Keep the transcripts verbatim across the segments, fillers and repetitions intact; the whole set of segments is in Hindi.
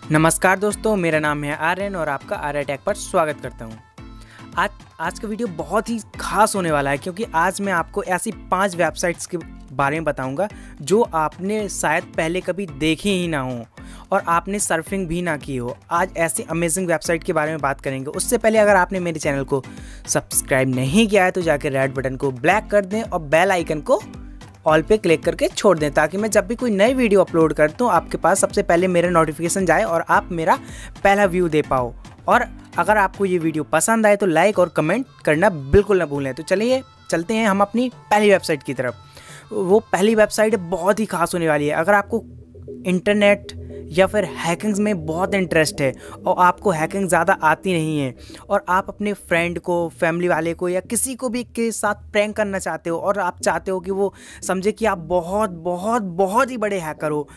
नमस्कार दोस्तों, मेरा नाम है आर्यन और आपका आर्य टेक पर स्वागत करता हूं। आज आज का वीडियो बहुत ही खास होने वाला है क्योंकि आज मैं आपको ऐसी पांच वेबसाइट्स के बारे में बताऊंगा जो आपने शायद पहले कभी देखी ही ना हो और आपने सर्फिंग भी ना की हो। आज ऐसी अमेजिंग वेबसाइट के बारे में बात करेंगे। उससे पहले अगर आपने मेरे चैनल को सब्सक्राइब नहीं किया है तो जाकर रेड बटन को ब्लैक कर दें और बेल आइकन को ऑल पे क्लिक करके छोड़ दें ताकि मैं जब भी कोई नई वीडियो अपलोड कर दूँ आपके पास सबसे पहले मेरा नोटिफिकेशन जाए और आप मेरा पहला व्यू दे पाओ। और अगर आपको ये वीडियो पसंद आए तो लाइक और कमेंट करना बिल्कुल ना भूलें। तो चलिए चलते हैं हम अपनी पहली वेबसाइट की तरफ। वो पहली वेबसाइट बहुत ही खास होने वाली है। अगर आपको इंटरनेट या फिर हैकिंग्स में बहुत इंटरेस्ट है और आपको हैकिंग ज़्यादा आती नहीं है और आप अपने फ्रेंड को, फैमिली वाले को या किसी को भी के साथ प्रैंक करना चाहते हो और आप चाहते हो कि वो समझे कि आप बहुत बहुत बहुत ही बड़े हैकर हो,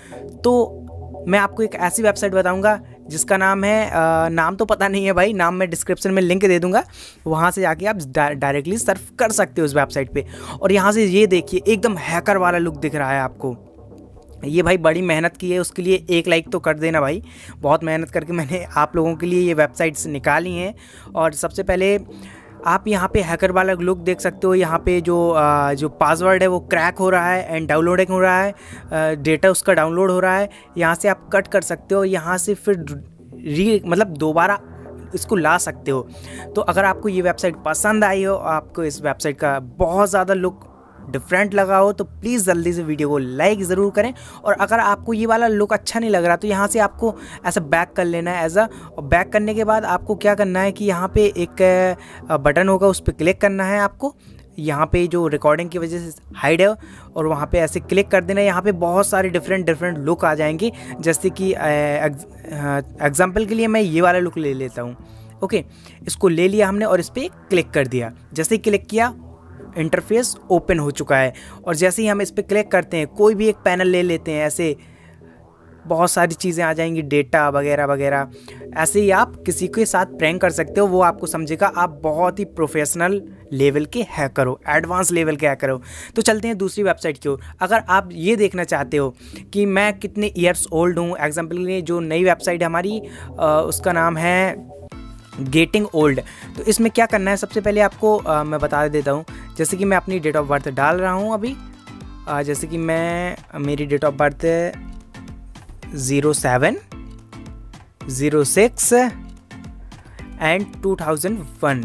तो मैं आपको एक ऐसी वेबसाइट बताऊंगा जिसका नाम है आ, नाम तो पता नहीं है भाई, नाम मैं डिस्क्रिप्शन में लिंक दे दूंगा, वहाँ से जाके आप डायरेक्टली सर्फ कर सकते हो उस वेबसाइट पे। और यहाँ से ये देखिए एकदम हैकर वाला लुक दिख रहा है आपको। ये भाई बड़ी मेहनत की है, उसके लिए एक लाइक तो कर देना भाई। बहुत मेहनत करके मैंने आप लोगों के लिए ये वेबसाइट्स निकाली हैं। और सबसे पहले आप यहाँ पे हैकर वाला लुक देख सकते हो। यहाँ पे जो आ, जो पासवर्ड है वो क्रैक हो रहा है एंड डाउनलोडिंग हो रहा है, आ, डेटा उसका डाउनलोड हो रहा है। यहाँ से आप कट कर सकते हो, यहाँ से फिर री मतलब दोबारा इसको ला सकते हो। तो अगर आपको ये वेबसाइट पसंद आई हो, आपको इस वेबसाइट का बहुत ज़्यादा लुक डिफरेंट लगा हो तो प्लीज़ जल्दी से वीडियो को लाइक ज़रूर करें। और अगर आपको ये वाला लुक अच्छा नहीं लग रहा तो यहाँ से आपको ऐसा बैक कर लेना है एज अ। और बैक करने के बाद आपको क्या करना है कि यहाँ पे एक बटन होगा, उस पर क्लिक करना है आपको। यहाँ पे जो रिकॉर्डिंग की वजह से हाइड है और वहाँ पे ऐसे क्लिक कर देना है। यहाँ पे बहुत सारे डिफरेंट डिफरेंट लुक आ जाएंगे, जैसे कि एग्जाम्पल के लिए मैं ये वाला लुक ले लेता हूँ। ओके, इसको ले लिया हमने और इस पर क्लिक कर दिया। जैसे ही क्लिक किया इंटरफेस ओपन हो चुका है। और जैसे ही हम इस पर क्लिक करते हैं, कोई भी एक पैनल ले लेते हैं, ऐसे बहुत सारी चीज़ें आ जाएंगी, डेटा वगैरह वगैरह। ऐसे ही आप किसी के साथ प्रैंक कर सकते हो, वो आपको समझेगा आप बहुत ही प्रोफेशनल लेवल के हैकर हो, एडवांस लेवल के हैकर हो। तो चलते हैं दूसरी वेबसाइट की ओर। अगर आप ये देखना चाहते हो कि मैं कितने ईयर्स ओल्ड हूँ, एग्जाम्पल के लिए जो नई वेबसाइट है हमारी आ, उसका नाम है गेटिंग ओल्ड। तो इसमें क्या करना है, सबसे पहले आपको आ, मैं बता देता हूँ। जैसे कि मैं अपनी डेट ऑफ बर्थ डाल रहा हूँ अभी, आ, जैसे कि मैं मेरी date of birth zero seven zero six and two thousand one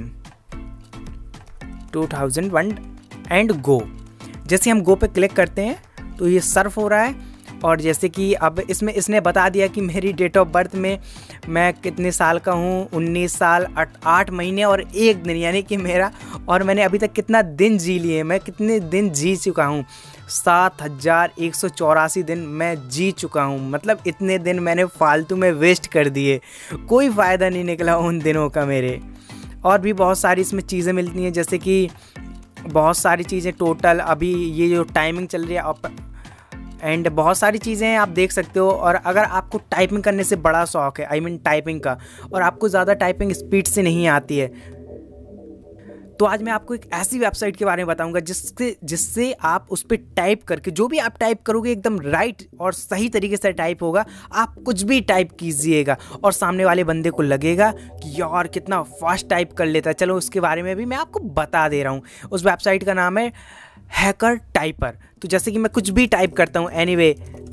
two thousand one and go. जैसे हम गो पे क्लिक करते हैं तो ये सर्फ हो रहा है। और जैसे कि अब इसमें इसने बता दिया कि मेरी डेट ऑफ बर्थ में मैं कितने साल का हूँ, उन्नीस साल आठ महीने और एक दिन, यानी कि मेरा और मैंने अभी तक कितना दिन जी लिए, मैं कितने दिन जी चुका हूँ, सात हज़ार एक सौ चौरासी दिन मैं जी चुका हूँ। मतलब इतने दिन मैंने फालतू में वेस्ट कर दिए, कोई फ़ायदा नहीं निकला उन दिनों का मेरे। और भी बहुत सारी इसमें चीज़ें मिलती हैं, जैसे कि बहुत सारी चीज़ें टोटल अभी ये जो टाइमिंग चल रही है एंड बहुत सारी चीज़ें आप देख सकते हो। और अगर आपको टाइपिंग करने से बड़ा शौक़ है, आई मीन टाइपिंग का, और आपको ज़्यादा टाइपिंग स्पीड से नहीं आती है, तो आज मैं आपको एक ऐसी वेबसाइट के बारे में बताऊंगा जिससे जिससे आप उस पर टाइप करके जो भी आप टाइप करोगे एकदम राइट और सही तरीके से टाइप होगा। आप कुछ भी टाइप कीजिएगा और सामने वाले बंदे को लगेगा कि यार कितना फास्ट टाइप कर लेता है। चलो उसके बारे में भी मैं आपको बता दे रहा हूँ। उस वेबसाइट का नाम है हैकर टाइपर। तो जैसे कि मैं कुछ भी टाइप करता हूँ, एनीवे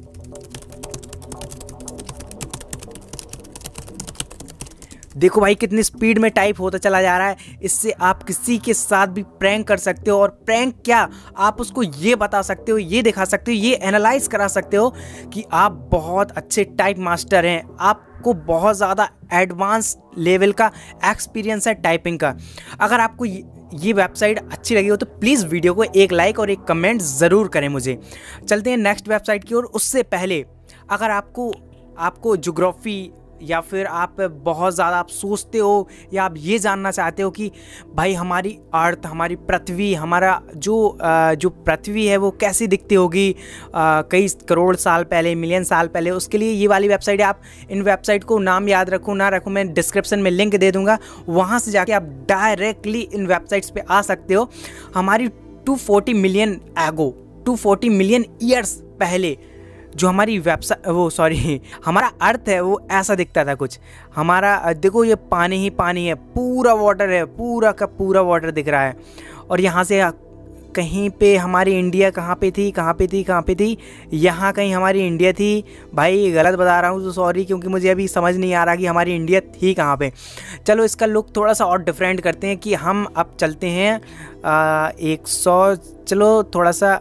देखो भाई कितनी स्पीड में टाइप होता चला जा रहा है। इससे आप किसी के साथ भी प्रैंक कर सकते हो। और प्रैंक क्या, आप उसको ये बता सकते हो, ये दिखा सकते हो, ये एनालाइज करा सकते हो कि आप बहुत अच्छे टाइप मास्टर हैं, आपको बहुत ज़्यादा एडवांस लेवल का एक्सपीरियंस है टाइपिंग का। अगर आपको ये वेबसाइट अच्छी लगी हो तो प्लीज़ वीडियो को एक लाइक और एक कमेंट ज़रूर करें मुझे। चलते हैं नेक्स्ट वेबसाइट की ओर। उससे पहले अगर आपको आपको ज्योग्राफी या फिर आप बहुत ज़्यादा आप सोचते हो या आप ये जानना चाहते हो कि भाई हमारी अर्थ, हमारी पृथ्वी, हमारा जो जो पृथ्वी है वो कैसी दिखती होगी कई करोड़ साल पहले, मिलियन साल पहले, उसके लिए ये वाली वेबसाइट है। आप इन वेबसाइट को नाम याद रखो ना रखो, मैं डिस्क्रिप्शन में लिंक दे दूँगा, वहाँ से जाके आप डायरेक्टली इन वेबसाइट्स पर आ सकते हो। हमारी two forty million ago two forty million years पहले जो हमारी वेबसाइट वो सॉरी हमारा अर्थ है वो ऐसा दिखता था कुछ। हमारा देखो ये पानी ही पानी है, पूरा वाटर है, पूरा का पूरा वाटर दिख रहा है। और यहाँ से कहीं पे हमारी इंडिया कहाँ पे थी कहाँ पे थी कहाँ पे थी यहाँ कहीं हमारी इंडिया थी। भाई गलत बता रहा हूँ तो सॉरी, क्योंकि मुझे अभी समझ नहीं आ रहा कि हमारी इंडिया थी कहाँ पे। चलो इसका लुक थोड़ा सा और डिफरेंट करते हैं कि हम अब चलते हैं एक सौ, चलो थोड़ा सा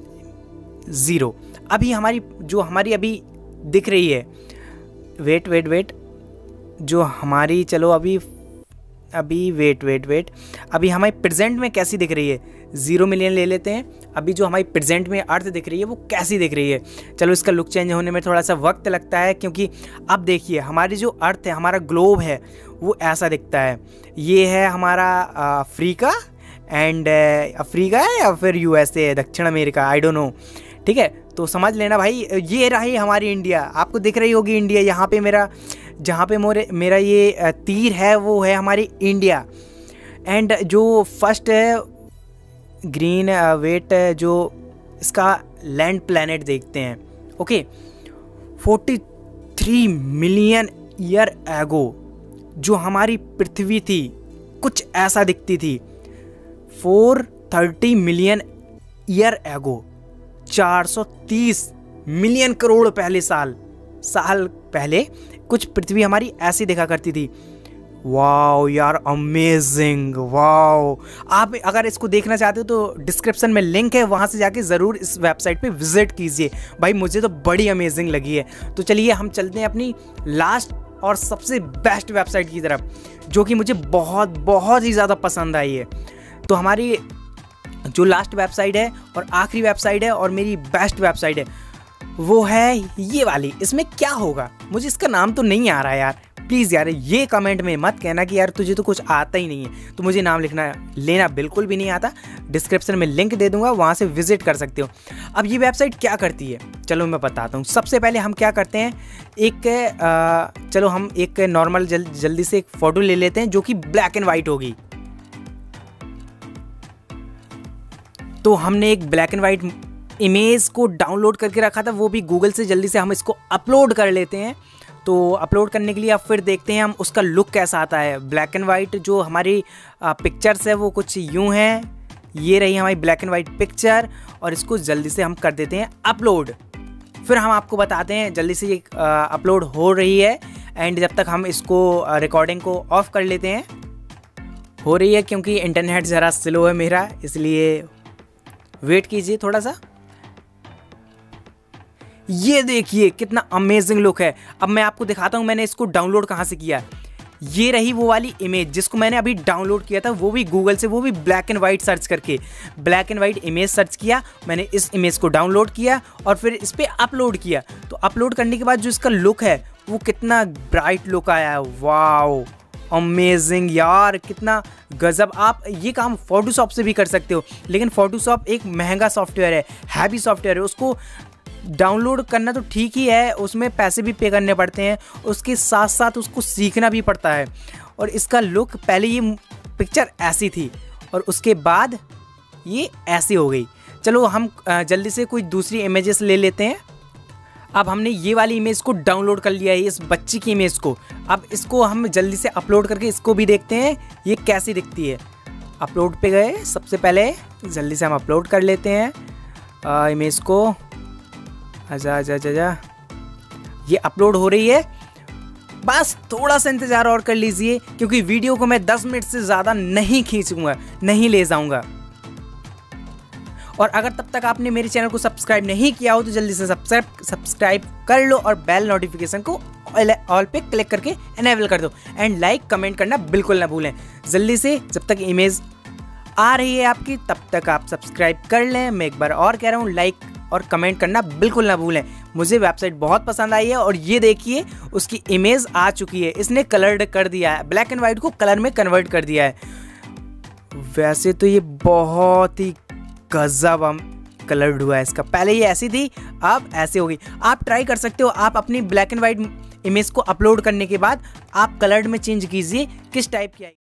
ज़ीरो। अभी हमारी जो हमारी अभी दिख रही है, वेट वेट वेट जो हमारी, चलो अभी अभी वेट वेट वेट अभी हमारी प्रेजेंट में कैसी दिख रही है, ज़ीरो मिलियन ले लेते हैं। अभी जो हमारी प्रेजेंट में अर्थ दिख रही है वो कैसी दिख रही है। चलो इसका लुक चेंज होने में थोड़ा सा वक्त लगता है, क्योंकि अब देखिए हमारी जो अर्थ है, हमारा ग्लोब है वो ऐसा दिखता है। ये है हमारा अफ्रीका एंड अफ्रीका है या फिर यूएसए, दक्षिण अमेरिका, आई डोंट नो। ठीक है, तो समझ लेना भाई, ये रही हमारी इंडिया। आपको दिख रही होगी इंडिया, यहाँ पे मेरा जहाँ पे मोरे मेरा ये तीर है वो है हमारी इंडिया। एंड जो फर्स्ट है ग्रीन वेट, जो इसका लैंड प्लैनेट देखते हैं। Okay, forty three million year ago जो हमारी पृथ्वी थी कुछ ऐसा दिखती थी। फोर थर्टी मिलियन ईयर एगो, चार सौ तीस मिलियन करोड़ पहले साल साल पहले कुछ पृथ्वी हमारी ऐसी दिखा करती थी। वाओ यार, अमेजिंग, वाओ। आप अगर इसको देखना चाहते हो तो डिस्क्रिप्शन में लिंक है, वहाँ से जाके ज़रूर इस वेबसाइट पे विजिट कीजिए। भाई मुझे तो बड़ी अमेजिंग लगी है। तो चलिए हम चलते हैं अपनी लास्ट और सबसे बेस्ट वेबसाइट की तरफ, जो कि मुझे बहुत बहुत ही ज़्यादा पसंद आई है। तो हमारी जो लास्ट वेबसाइट है और आखिरी वेबसाइट है और मेरी बेस्ट वेबसाइट है वो है ये वाली। इसमें क्या होगा, मुझे इसका नाम तो नहीं आ रहा है यार। प्लीज़ यार ये कमेंट में मत कहना कि यार तुझे तो कुछ आता ही नहीं है, तो मुझे नाम लिखना लेना बिल्कुल भी नहीं आता। डिस्क्रिप्शन में लिंक दे दूंगा, वहाँ से विजिट कर सकते हो। अब ये वेबसाइट क्या करती है, चलो मैं बताता हूँ। सबसे पहले हम क्या करते हैं, एक आ, चलो हम एक नॉर्मल जल, जल्दी से एक फ़ोटो ले लेते हैं जो कि ब्लैक एंड वाइट होगी। तो हमने एक ब्लैक एंड वाइट इमेज को डाउनलोड करके रखा था, वो भी गूगल से। जल्दी से हम इसको अपलोड कर लेते हैं। तो अपलोड करने के लिए अब फिर देखते हैं हम उसका लुक कैसा आता है। ब्लैक एंड वाइट जो हमारी पिक्चर्स है वो कुछ यूँ हैं। ये रही हमारी ब्लैक एंड वाइट पिक्चर, और इसको जल्दी से हम कर देते हैं अपलोड। फिर हम आपको बताते हैं जल्दी से ये अपलोड हो रही है। एंड जब तक हम इसको रिकॉर्डिंग को ऑफ कर लेते हैं। हो रही है क्योंकि इंटरनेट ज़रा स्लो है मेरा, इसलिए वेट कीजिए थोड़ा सा। ये देखिए कितना अमेजिंग लुक है। अब मैं आपको दिखाता हूँ मैंने इसको डाउनलोड कहाँ से किया। ये रही वो वाली इमेज जिसको मैंने अभी डाउनलोड किया था, वो भी गूगल से, वो भी ब्लैक एंड वाइट सर्च करके। Black and white image search किया मैंने, इस इमेज को डाउनलोड किया और फिर इस पर अपलोड किया। तो अपलोड करने के बाद जो इसका लुक है वो कितना ब्राइट लुक आया है। वाओ, अमेजिंग यार, कितना गजब। आप ये काम फोटोशॉप से भी कर सकते हो, लेकिन फोटोशॉप एक महंगा सॉफ्टवेयर है, हैवी सॉफ्टवेयर है। उसको डाउनलोड करना तो ठीक ही है, उसमें पैसे भी पे करने पड़ते हैं, उसके साथ साथ उसको सीखना भी पड़ता है। और इसका लुक, पहले ये पिक्चर ऐसी थी और उसके बाद ये ऐसी हो गई। चलो हम जल्दी से कोई दूसरी इमेजेस ले लेते हैं। अब हमने ये वाली इमेज को डाउनलोड कर लिया है, इस बच्ची की इमेज को। अब इसको हम जल्दी से अपलोड करके इसको भी देखते हैं ये कैसी दिखती है। अपलोड पे गए, सबसे पहले जल्दी से हम अपलोड कर लेते हैं आ, इमेज को। आजा आजा आजा, ये अपलोड हो रही है। बस थोड़ा सा इंतज़ार और कर लीजिए, क्योंकि वीडियो को मैं दस मिनट से ज़्यादा नहीं खींचूंगा, नहीं ले जाऊंगा। और अगर तब तक आपने मेरे चैनल को सब्सक्राइब नहीं किया हो तो जल्दी से सब्सक्राइब सब्सक्राइब कर लो और बेल नोटिफिकेशन को ऑल पे क्लिक करके इनेबल कर दो। एंड लाइक कमेंट करना बिल्कुल ना भूलें। जल्दी से, जब तक इमेज आ रही है आपकी तब तक आप सब्सक्राइब कर लें। मैं एक बार और कह रहा हूँ, लाइक और कमेंट करना बिल्कुल ना भूलें। मुझे वेबसाइट बहुत पसंद आई है और ये देखिए उसकी इमेज आ चुकी है, इसने कलर्ड कर दिया है, ब्लैक एंड वाइट को कलर में कन्वर्ट कर दिया है। वैसे तो ये बहुत ही गजब हम कलर्ड हुआ है इसका। पहले ये ऐसी थी, अब ऐसे हो गई। आप ट्राई कर सकते हो, आप अपनी ब्लैक एंड वाइट इमेज को अपलोड करने के बाद आप कलर्ड में चेंज कीजिए किस टाइप की आएगी।